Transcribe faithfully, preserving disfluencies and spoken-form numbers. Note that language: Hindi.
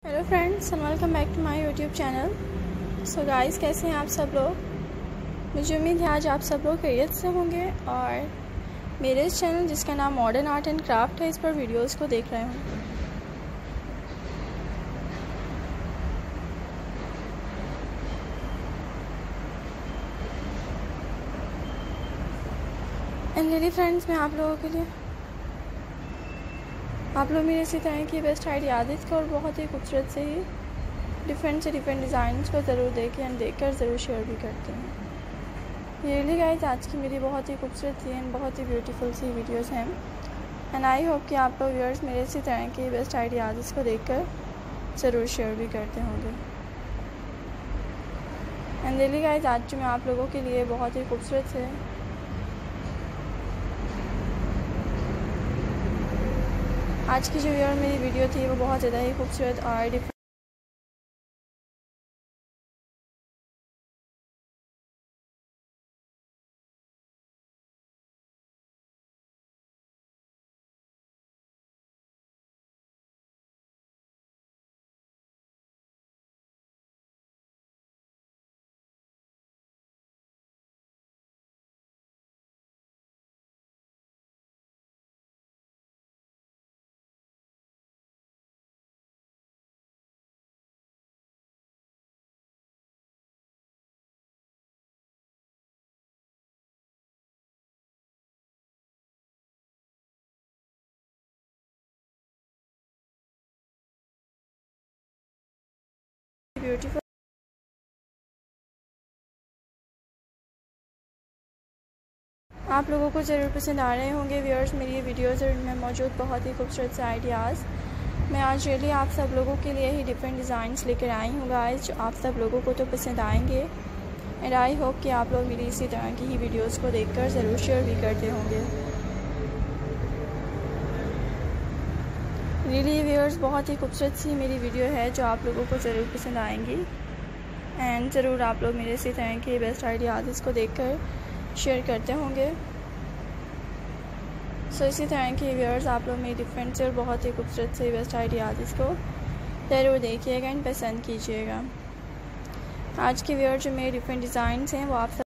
Hello friends and welcome back to my YouTube channel. So guys, कैसे हैं आप सब लोग। मुझे उम्मीद है आज आप सब लोग खैरियत से होंगे और मेरे इस चैनल जिसका नाम मॉडर्न आर्ट एंड क्राफ्ट है, इस पर वीडियोस को देख रहे होंगे। एंड मेरी फ्रेंड्स, मैं आप लोगों के लिए आप लोग मेरे इसी तरह की बेस्ट आइडियाज़ को और बहुत ही खूबसूरत से ही डिफरेंट से डिफरेंट डिज़ाइंस को ज़रूर देखें एंड देखकर ज़रूर शेयर भी करते हैं। ये रियली गाइस, आज की मेरी बहुत ही खूबसूरत सी एंड बहुत ही ब्यूटीफुल सी वीडियोस हैं एंड आई होप कि आप लोग व्यूअर्स मेरे इसी तरह के बेस्ट आइडियाज़ को देखकर ज़रूर शेयर भी करते होंगे। एंड रियली गाइस, आज जो मैं आप लोगों के लिए बहुत ही खूबसूरत से आज की जो यार मेरी वीडियो थी वो बहुत ज़्यादा ही खूबसूरत और डिफरेंट ब्यूटीफुल आप लोगों को ज़रूर पसंद आ रहे होंगे व्यूअर्स मेरी ये वीडियोज़ और इनमें मौजूद बहुत ही खूबसूरत से आइडियाज़। मैं आज रियली आप सब लोगों के लिए ही डिफरेंट डिज़ाइंस लेकर आई हूँ गाइस, जो आप सब लोगों को तो पसंद आएंगे एंड आई होप कि आप लोग मेरी इसी तरह की ही वीडियोज़ को देखकर ज़रूर शेयर भी करते होंगे। रियली व्यूअर्स, बहुत ही खूबसूरत सी मेरी वीडियो है जो आप लोगों को ज़रूर पसंद आएंगी एंड ज़रूर आप लोग मेरे इसी तरह के बेस्ट आइडियाज़ इसको देखकर शेयर करते होंगे। सो so, इसी तरह के व्यूअर्स आप लोग मेरी डिफरेंट से और बहुत ही खूबसूरत से बेस्ट आइडियाज़ इसको ज़रूर देखिएगा एंड पसंद कीजिएगा। आज के व्यूअर जो मेरे डिफरेंट डिज़ाइंस हैं वो आप